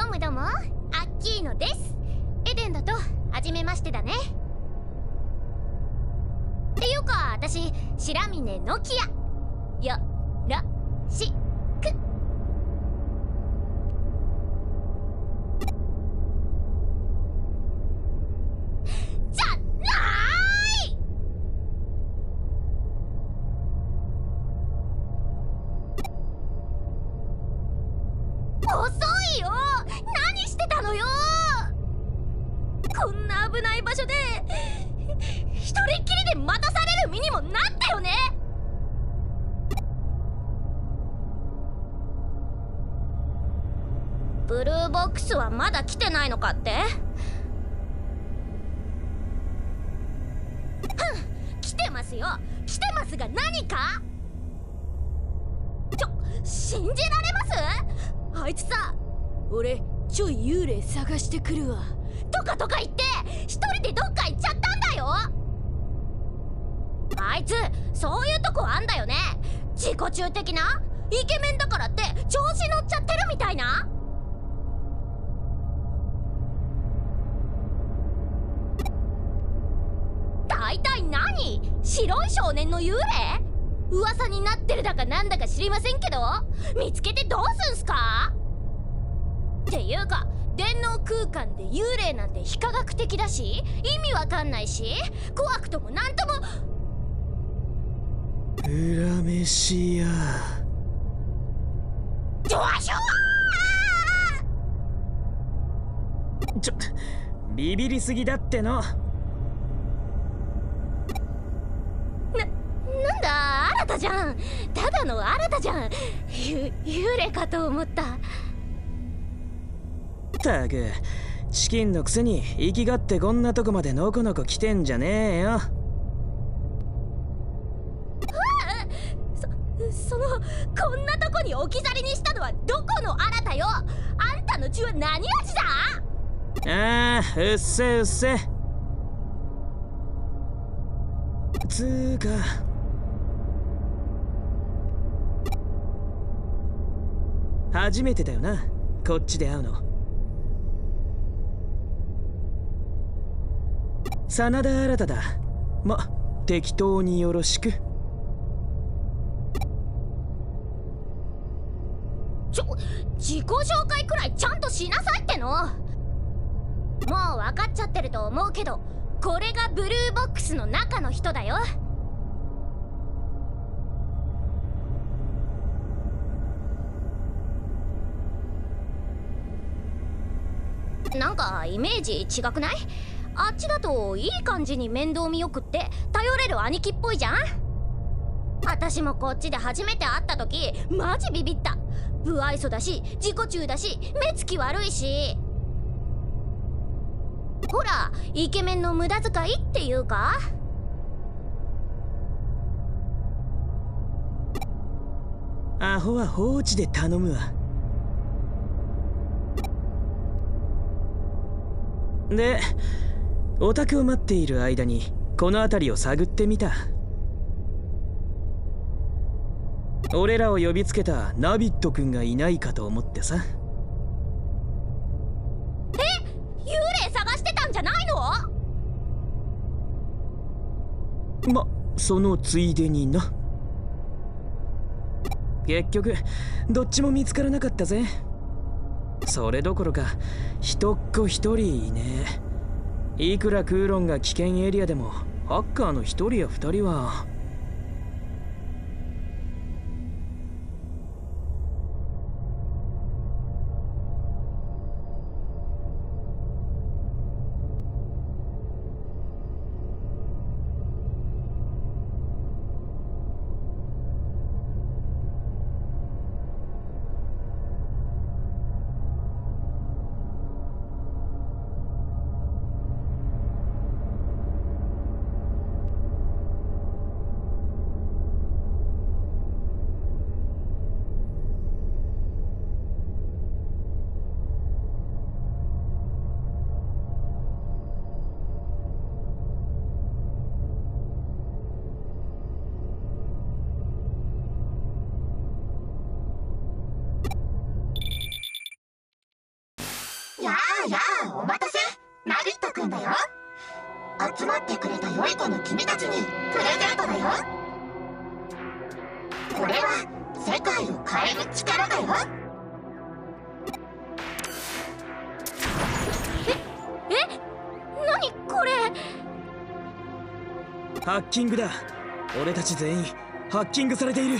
どうもどうも、アッキーノです。エデンだと初めましてだね。っていうか私白峰ノキアよろしく。じゃない遅いよ。何してたのよ。こんな危ない場所で一人っきりで待たされる身にもなったよね。ブルーボックスはまだ来てないのかって。来てますよ。来てますが何か。信じられます？あいつさ、 俺ちょい幽霊探してくるわとか言って一人でどっか行っちゃったんだよ。あいつそういうとこあんだよね。自己中的な。イケメンだからって調子乗っちゃってるみたいな。大体何？白い少年の幽霊？噂になってるだかなんだか知りませんけど、見つけてどうすんすか？っていうか電脳空間で幽霊なんて非科学的だし意味わかんないし、怖くともなんとも。 裏飯やドワショー。ビビりすぎだっての。 なんだ新じゃん。ただの新じゃん。幽霊かと思った。 ったくチキンのくせに生きがってこんなとこまでのこのこ来てんじゃねえよ。 こんなとこに置き去りにしたのはどこの新たよ。あんたの血は何味だ？ ああ、うっせうっせ。つーか初めてだよな、こっちで会うの。真田新だ。ま、適当によろしく。 自己紹介くらいちゃんとしなさいっての。もう分かっちゃってると思うけど、これがブルーボックスの中の人だよ。なんかイメージ違くない？あっちだといい感じに面倒見よくって頼れる兄貴っぽいじゃん。私もこっちで初めて会った時マジビビった。不愛想だし自己中だし目つき悪いし。ほらイケメンの無駄遣いっていうか。 アホは放置で頼むわ。で、オタクを待っている間にこの辺りを探ってみた。俺らを呼びつけたナビット君がいないかと思ってさ。 幽霊探してたんじゃないの？ ま、そのついでにな。結局どっちも見つからなかったぜ。それどころか一っ子一人いねえ。いくらクーロンが危険エリアでもハッカーの一人や二人は。 やあ、お待たせ。ナビットくんだよ。集まってくれた良い子の君たちにプレゼントだよ。これは世界を変える力だよ。 何これ。 ハッキングだ。俺たち全員ハッキングされている。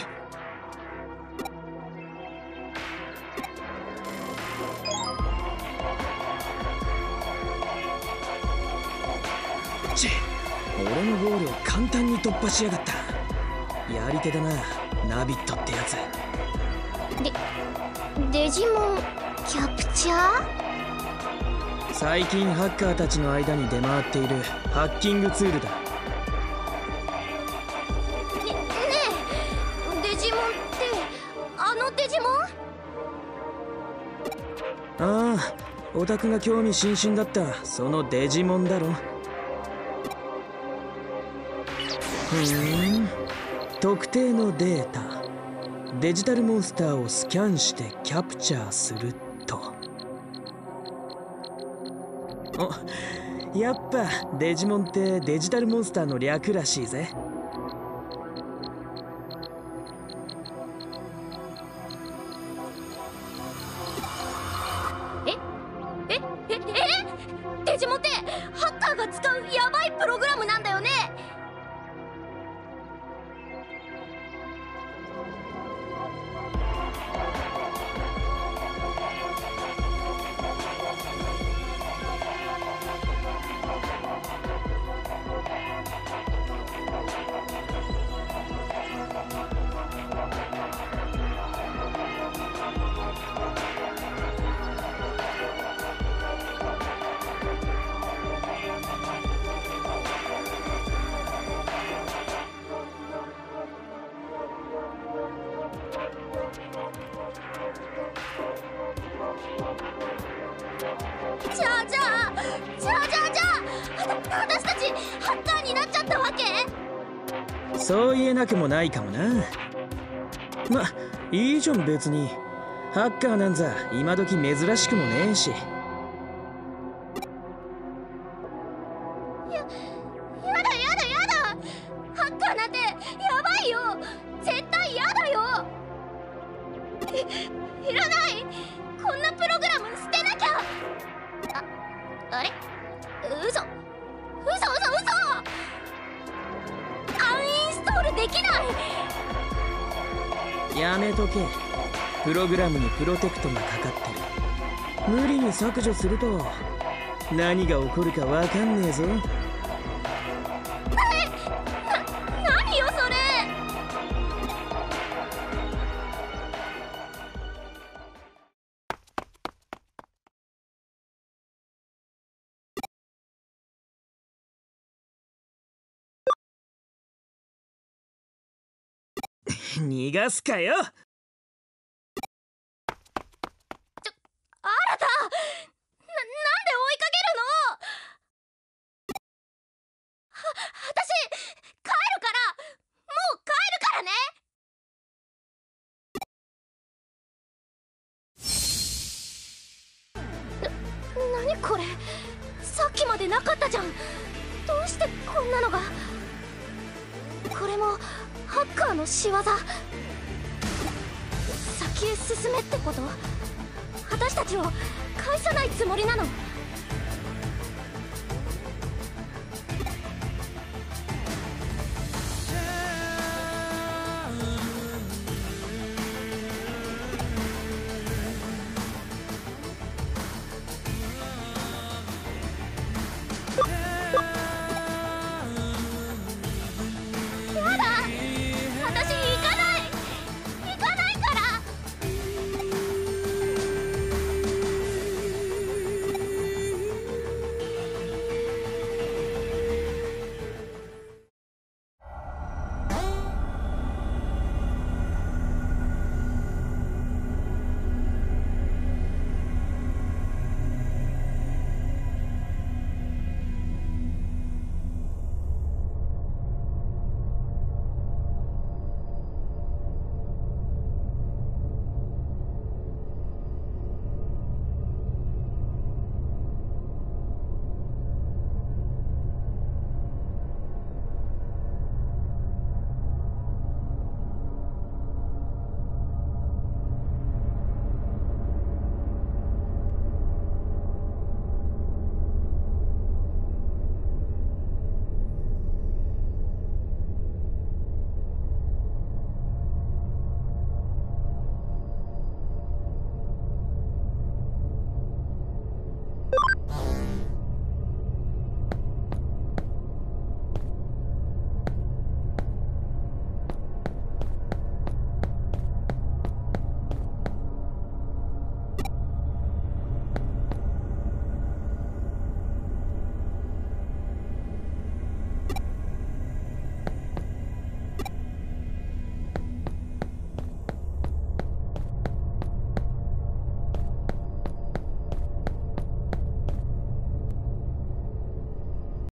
俺のゴールを簡単に突破しやがった。やり手だな、ナビットってやつ。 デジモンキャプチャー。 最近ハッカーたちの間に出回っているハッキングツールだ。 ねえ、デジモンってあのデジモン？ ああ、オタクが興味津々だったそのデジモンだろ。特定のデータ、デジタルモンスターをスキャンしてキャプチャーすると。お、やっぱデジモンってデジタルモンスターの略らしいぜ。 デジモンってハッカーが使うヤバいプログラムなんだよね。私たちハッカーになっちゃったわけ？ そう言えなくもないかもな。ま、いいじゃん別に。ハッカーなんざ今時珍しくもねえし。 やだハッカーなんてやばいよ。絶対やだよ。いらない。こんなプログラム捨てなきゃ。あれ？嘘。アンインストールできない。 やめとけ。プログラムにプロテクトがかかってる。無理に削除すると何が起こるかわかんねえぞ。 何よそれ。 逃がすかよ。 あらた、なんで追いかけるの？私帰るから、もう帰るからね。何これ、さっきまでなかったじゃん。どうしてこんなのが。これもハッカーの仕業。先へ進めってこと？私たちを返さないつもりなの？